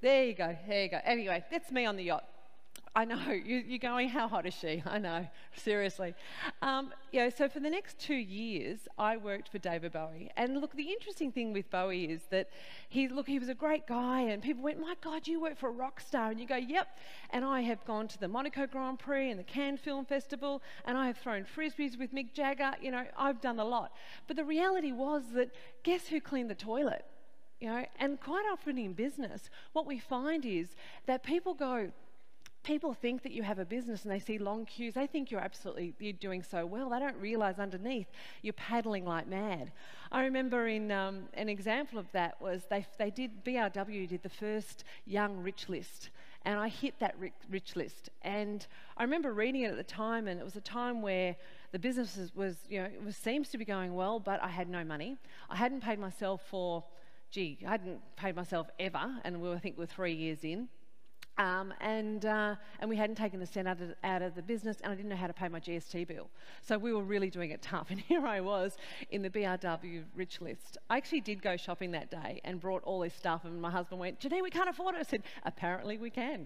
There you go, there you go. Anyway, that's me on the yacht. I know, you're going, how hot is she? I know, seriously. So for the next 2 years, I worked for David Bowie. And look, the interesting thing with Bowie is that he was a great guy, and people went, my God, you work for a rock star. And you go, yep. And I have gone to the Monaco Grand Prix and the Cannes Film Festival, and I have thrown frisbees with Mick Jagger. You know, I've done a lot. But the reality was that, guess who cleaned the toilet? You know, and quite often in business, what we find is that people think that you have a business and they see long queues. They think you're doing so well. They don't realise underneath you're paddling like mad. I remember in an example of that was BRW did the first Young Rich List, and I hit that rich list. And I remember reading it at the time, and it was a time where the business seems to be going well, but I had no money. I hadn't paid myself I hadn't paid myself ever, and I think we're 3 years in. And we hadn't taken a cent out of the business, and I didn't know how to pay my GST bill. So we were really doing it tough, and here I was in the BRW rich list. I actually did go shopping that day and brought all this stuff, and my husband went, Janine, we can't afford it. I said, apparently we can.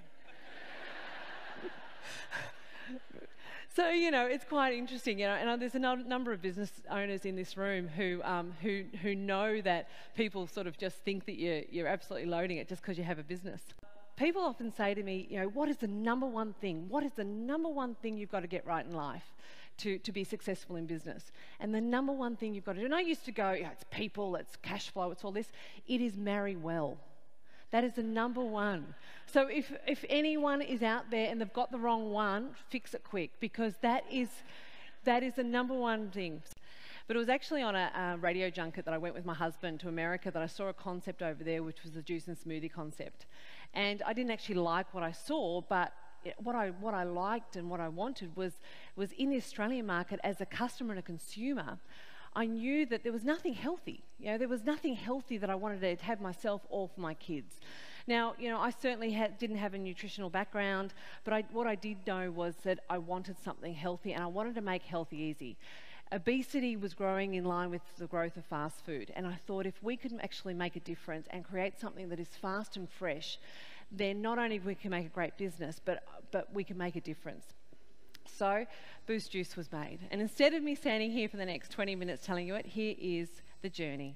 So, it's quite interesting, and there's a number of business owners in this room who know that people sort of just think that you're absolutely loading it just because you have a business. People often say to me, what is the number one thing? What is the number one thing you've got to get right in life to be successful in business? And the number one thing you've got to do, and I used to go, it's people, it's cash flow, it's all this. It is marry well. That is the number one. So if anyone is out there and they've got the wrong one, fix it quick, because that is the number one thing. But it was actually on a radio junket that I went with my husband to America that I saw a concept over there, which was the juice and smoothie concept. And I didn't actually like what I saw, but what I liked and what I wanted was in the Australian market as a customer and a consumer, I knew that there was nothing healthy. There was nothing healthy that I wanted to have myself or for my kids. Now, I certainly didn't have a nutritional background, but what I did know was that I wanted something healthy, and I wanted to make healthy easy. Obesity was growing in line with the growth of fast food, and I thought if we could actually make a difference and create something that is fast and fresh, then not only we can make a great business, but we can make a difference. So Boost Juice was made, and instead of me standing here for the next 20 minutes telling you it, here is the journey.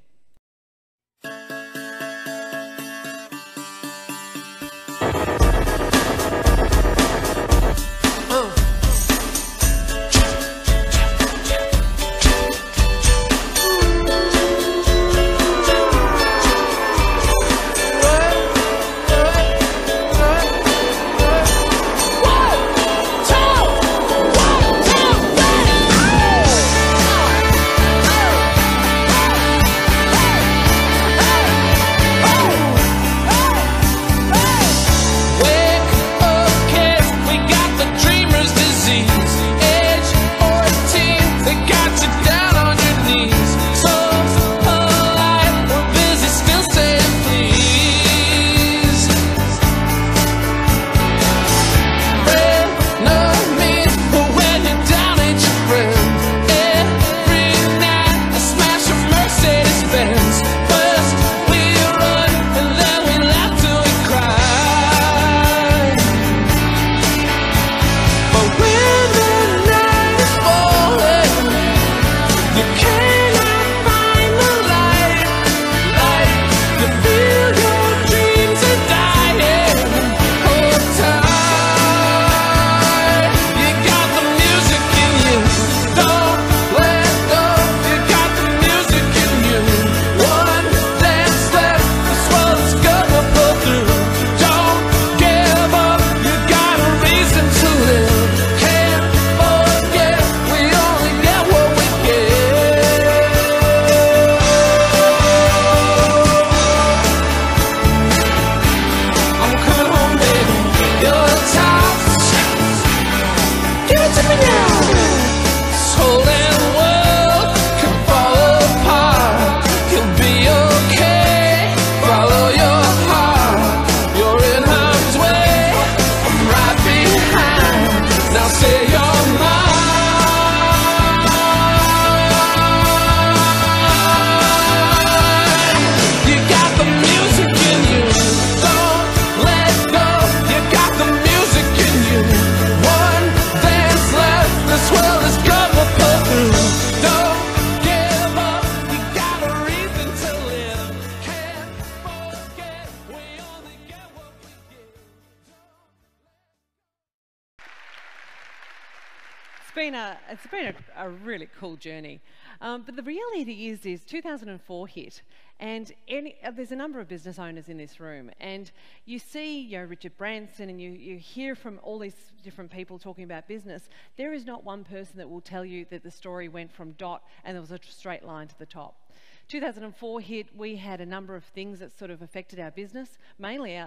it's been a really cool journey. But the reality is 2004 hit, and there's a number of business owners in this room, and you see, you know, Richard Branson, and you hear from all these different people talking about business. There is not one person that will tell you that the story went from dot and there was a straight line to the top. 2004 hit, we had a number of things that sort of affected our business, mainly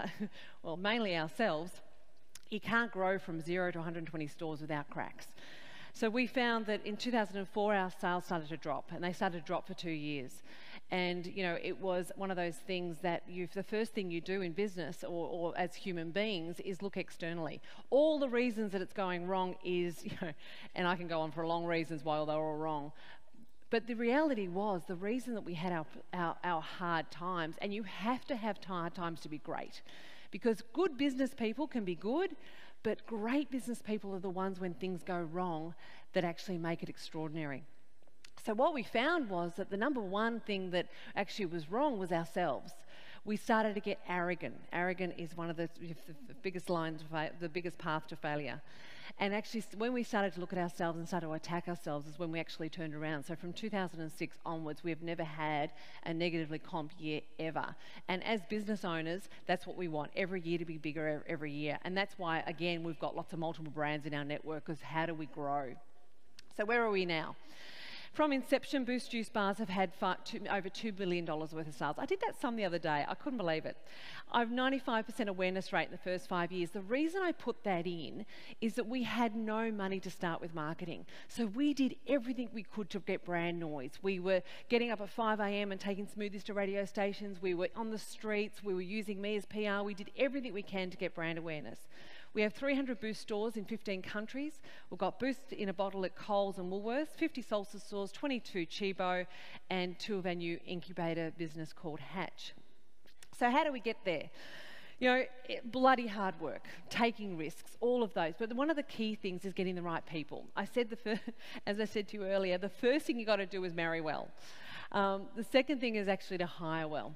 ourselves. You can't grow from 0 to 120 stores without cracks. So we found that in 2004 our sales started to drop, and they started to drop for 2 years. And you know, it was one of those things that the first thing you do in business or as human beings is look externally. All the reasons that it's going wrong is, you know, and I can go on for long reasons why they're all wrong. But the reality was, the reason that we had our hard times, and you have to have hard times to be great, because good business people can be good, but great business people are the ones when things go wrong that actually make it extraordinary. So what we found was that the number one thing that actually was wrong was ourselves. We started to get arrogant. Arrogant is one of the biggest lines, the biggest path to failure. And actually, when we started to look at ourselves and started to attack ourselves is when we actually turned around. So from 2006 onwards, we've never had a negatively comp year ever. And as business owners, that's what we want, every year to be bigger every year. And that's why, again, we've got lots of multiple brands in our network, because how do we grow? So where are we now? From inception, Boost Juice Bars have had over $2 billion worth of sales. I did that sum the other day. I couldn't believe it. I've 95% awareness rate in the first 5 years. The reason I put that in is that we had no money to start with marketing. So we did everything we could to get brand noise. We were getting up at 5 a.m. and taking smoothies to radio stations. We were on the streets. We were using me as PR. We did everything we can to get brand awareness. We have 300 Boost stores in 15 countries. We've got Boost in a bottle at Coles and Woolworths, 50 Salsa stores, 22 Chibo, and 2 of our new incubator business called Hatch. So how do we get there? You know, bloody hard work, taking risks, all of those. But one of the key things is getting the right people. As I said to you earlier, the first thing you got to do is marry well. The second thing is actually to hire well.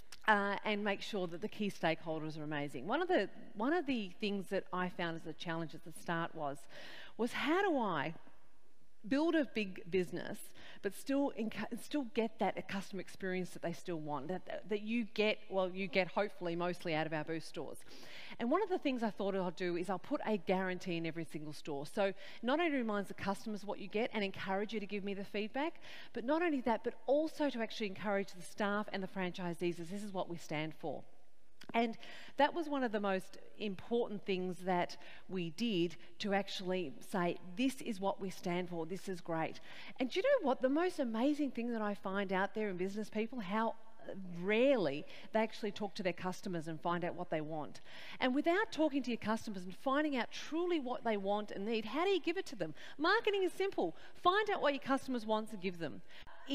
And make sure that the key stakeholders are amazing. One of the things that I found as a challenge at the start was how do I build a big business but still get that customer experience that they still want, that you get hopefully mostly out of our Boost stores. And one of the things I thought I'll do is I'll put a guarantee in every single store. So not only reminds the customers what you get and encourage you to give me the feedback, but not only that, but also to actually encourage the staff and the franchisees as this is what we stand for. And that was one of the most important things that we did, to actually say, this is what we stand for, this is great. And do you know what? The most amazing thing that I find out there in business people, how rarely they actually talk to their customers and find out what they want. And without talking to your customers and finding out truly what they want and need, how do you give it to them? Marketing is simple. Find out what your customers want and give them.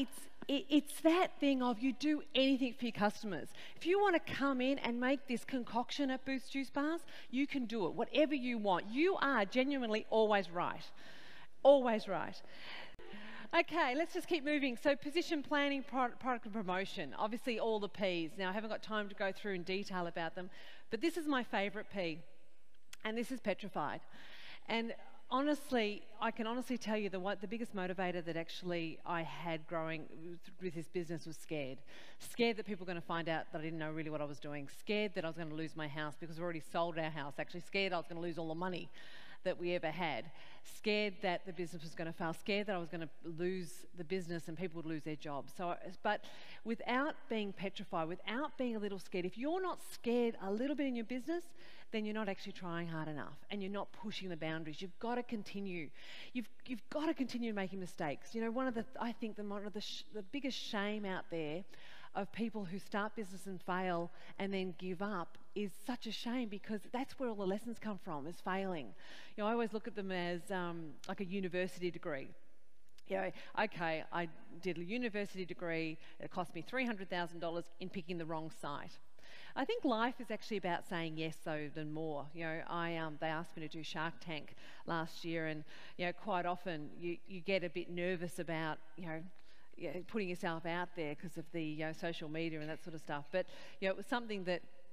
It's that thing of you do anything for your customers. If you want to come in and make this concoction at Boost Juice Bars, you can do it, whatever you want. You are genuinely always right. Always right. Okay, let's just keep moving. So position planning, product and promotion, obviously all the P's. Now I haven't got time to go through in detail about them, but this is my favourite P, and this is petrified. And honestly, I can honestly tell you the biggest motivator that actually I had growing with this business was scared. Scared that people were going to find out that I didn't know really what I was doing. Scared that I was going to lose my house because we've already sold our house. Actually scared I was going to lose all the money that we ever had. Scared that the business was going to fail. Scared that I was going to lose the business and people would lose their jobs. But without being petrified, without being a little scared, if you're not scared a little bit in your business, then you're not actually trying hard enough and you're not pushing the boundaries. You've got to continue. You've got to continue making mistakes. You know, I think the biggest shame out there of people who start business and fail and then give up is such a shame, because that's where all the lessons come from, is failing. You know, I always look at them as like a university degree. You know, okay, I did a university degree, it cost me $300,000 in picking the wrong site. I think life is actually about saying yes, though, than more. You know, they asked me to do Shark Tank last year, and you know, quite often you get a bit nervous about putting yourself out there because of the social media and that sort of stuff. But you know, it was something that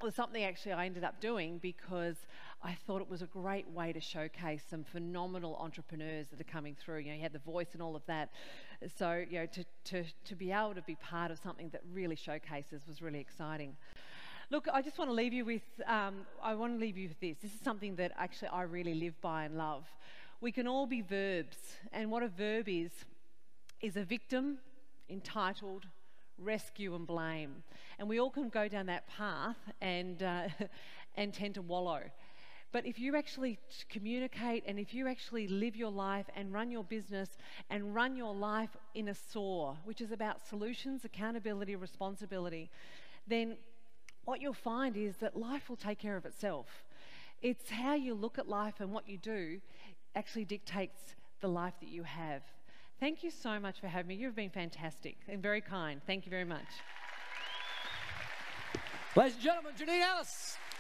was something actually I ended up doing because I thought it was a great way to showcase some phenomenal entrepreneurs that are coming through. You know, you had the voice and all of that. So, you know, to be able to be part of something that really showcases was really exciting. Look, I just want to leave you with, this. This is something that actually I really live by and love. We can all be verbs, and what a verb is a victim, entitled, rescue and blame. And we all can go down that path and and tend to wallow. But if you actually communicate, and if you actually live your life and run your business and run your life in a SOAR, which is about solutions, accountability, responsibility, then what you'll find is that life will take care of itself. It's how you look at life and what you do actually dictates the life that you have. Thank you so much for having me. You've been fantastic and very kind. Thank you very much. Ladies and gentlemen, Janine Allis.